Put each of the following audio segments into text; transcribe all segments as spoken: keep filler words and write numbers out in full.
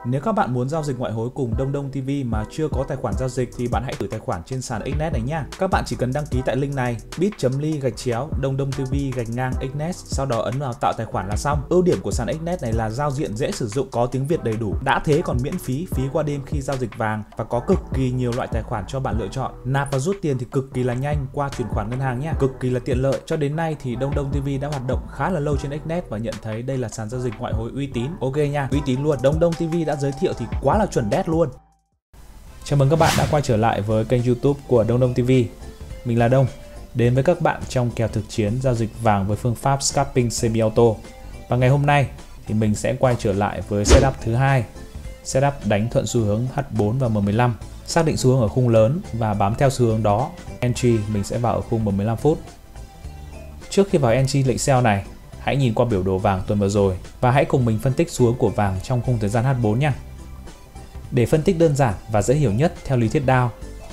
Nếu các bạn muốn giao dịch ngoại hối cùng Đông Đông ti vi mà chưa có tài khoản giao dịch thì bạn hãy thử tài khoản trên sàn Xnet này nha. Các bạn chỉ cần đăng ký tại link này bit.ly gạch chéo Đông Đông ti vi gạch ngang Xnet, sau đó ấn vào tạo tài khoản là xong. Ưu điểm của sàn Xnet này là giao diện dễ sử dụng, có tiếng Việt đầy đủ, đã thế còn miễn phí phí qua đêm khi giao dịch vàng và có cực kỳ nhiều loại tài khoản cho bạn lựa chọn. Nạp và rút tiền thì cực kỳ là nhanh qua chuyển khoản ngân hàng nha, cực kỳ là tiện lợi. Cho đến nay thì Đông Đông ti vi đã hoạt động khá là lâu trên Xnet và nhận thấy đây là sàn giao dịch ngoại hối uy tín. Ok nha, uy tín luôn. Đông Đông ti vi đã giới thiệu thì quá là chuẩn đét luôn. Chào mừng các bạn đã quay trở lại với kênh YouTube của Đông Đông ti vi. Mình là Đông, đến với các bạn trong kèo thực chiến giao dịch vàng với phương pháp scalping semi auto. Và ngày hôm nay thì mình sẽ quay trở lại với setup thứ hai, setup đánh thuận xu hướng H bốn và M mười lăm, xác định xu hướng ở khung lớn và bám theo xu hướng đó. Entry mình sẽ vào ở khung M mười lăm phút. Trước khi vào entry lệnh sell này, hãy nhìn qua biểu đồ vàng tuần vừa rồi và hãy cùng mình phân tích xu hướng của vàng trong khung thời gian H bốn nha. Để phân tích đơn giản và dễ hiểu nhất theo lý thuyết Dow,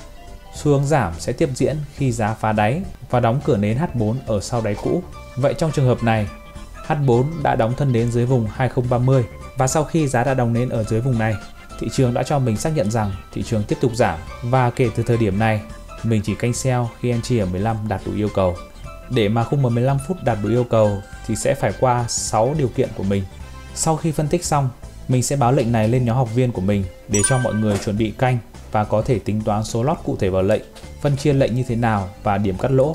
xu hướng giảm sẽ tiếp diễn khi giá phá đáy và đóng cửa nến H bốn ở sau đáy cũ. Vậy trong trường hợp này, H bốn đã đóng thân nến dưới vùng hai không ba mươi và sau khi giá đã đóng nến ở dưới vùng này, thị trường đã cho mình xác nhận rằng thị trường tiếp tục giảm và kể từ thời điểm này, mình chỉ canh sell khi entry ở mười lăm đạt đủ yêu cầu. Để mà khung M mười lăm phút đạt đủ yêu cầu thì sẽ phải qua sáu điều kiện của mình. Sau khi phân tích xong, mình sẽ báo lệnh này lên nhóm học viên của mình để cho mọi người chuẩn bị canh và có thể tính toán số lót cụ thể vào lệnh, phân chia lệnh như thế nào và điểm cắt lỗ.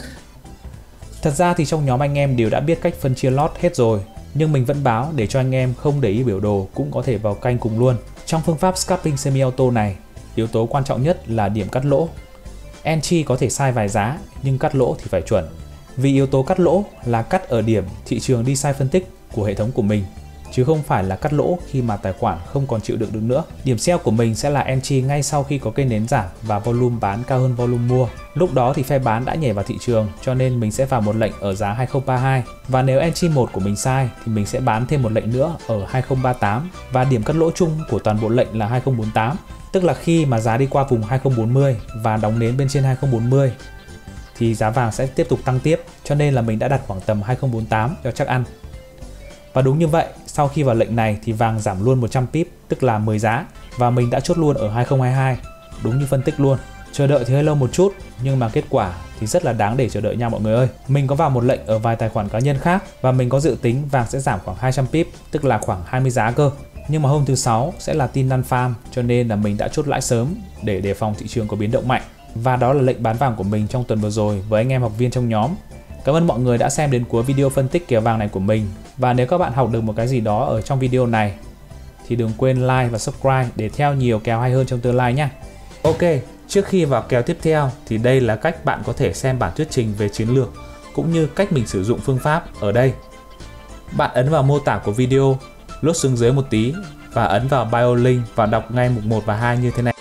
Thật ra thì trong nhóm anh em đều đã biết cách phân chia lót hết rồi, nhưng mình vẫn báo để cho anh em không để ý biểu đồ cũng có thể vào canh cùng luôn. Trong phương pháp scalping semi auto này, yếu tố quan trọng nhất là điểm cắt lỗ. Entry có thể sai vài giá nhưng cắt lỗ thì phải chuẩn. Vì yếu tố cắt lỗ là cắt ở điểm thị trường đi sai phân tích của hệ thống của mình, chứ không phải là cắt lỗ khi mà tài khoản không còn chịu đựng được nữa. Điểm sell của mình sẽ là entry ngay sau khi có cây nến giảm và volume bán cao hơn volume mua. Lúc đó thì phe bán đã nhảy vào thị trường, cho nên mình sẽ vào một lệnh ở giá hai không ba hai. Và nếu entry một của mình sai thì mình sẽ bán thêm một lệnh nữa ở hai không ba tám và điểm cắt lỗ chung của toàn bộ lệnh là hai không bốn tám. Tức là khi mà giá đi qua vùng hai không bốn mươi và đóng nến bên trên hai không bốn mươi thì giá vàng sẽ tiếp tục tăng tiếp, cho nên là mình đã đặt khoảng tầm hai không bốn tám cho chắc ăn. Và đúng như vậy, sau khi vào lệnh này thì vàng giảm luôn một trăm pip, tức là mười giá, và mình đã chốt luôn ở hai không hai hai, đúng như phân tích luôn. Chờ đợi thì hơi lâu một chút, nhưng mà kết quả thì rất là đáng để chờ đợi nha mọi người ơi. Mình có vào một lệnh ở vài tài khoản cá nhân khác và mình có dự tính vàng sẽ giảm khoảng hai trăm pip, tức là khoảng hai mươi giá cơ. Nhưng mà hôm thứ sáu sẽ là tin non farm, cho nên là mình đã chốt lãi sớm để đề phòng thị trường có biến động mạnh. Và đó là lệnh bán vàng của mình trong tuần vừa rồi với anh em học viên trong nhóm. Cảm ơn mọi người đã xem đến cuối video phân tích kèo vàng này của mình. Và nếu các bạn học được một cái gì đó ở trong video này thì đừng quên like và subscribe để theo nhiều kèo hay hơn trong tương lai nhé. Ok, trước khi vào kèo tiếp theo thì đây là cách bạn có thể xem bản thuyết trình về chiến lược cũng như cách mình sử dụng phương pháp ở đây. Bạn ấn vào mô tả của video, lướt xuống dưới một tí và ấn vào bio link và đọc ngay mục một và hai như thế này.